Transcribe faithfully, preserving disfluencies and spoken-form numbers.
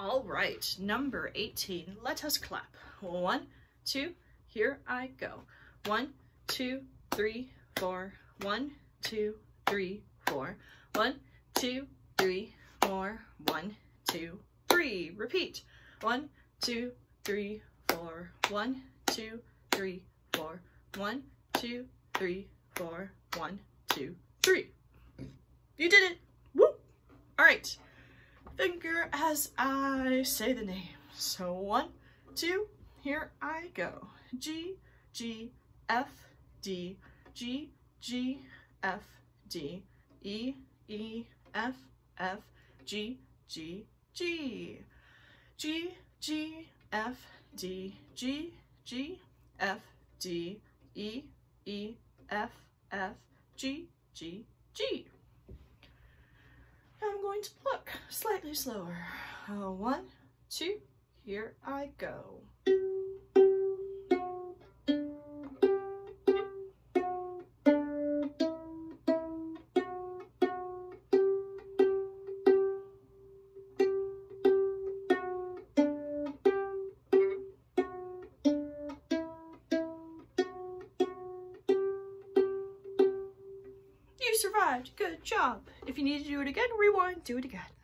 All right, number eighteen, let us clap. One, two, here I go. One, two, three, four. One, two, three, four. One, two, three, four. One, two, three. Repeat. One, two, three, four. One, two, three, four. One, two, three, four. One, two, three. You did it. Woo! All right. Finger as I say the name. So one, two, here I go. G, G, F, D, G, G, F, D, E, E, F, F, G, G, G. G, G, F, D, G, G, F, D, E, E, F, F, G, G, G. I'm going to pluck slightly slower. Uh, one, two, here I go. You survived. Good job. If you need to do it again, rewind, do it again.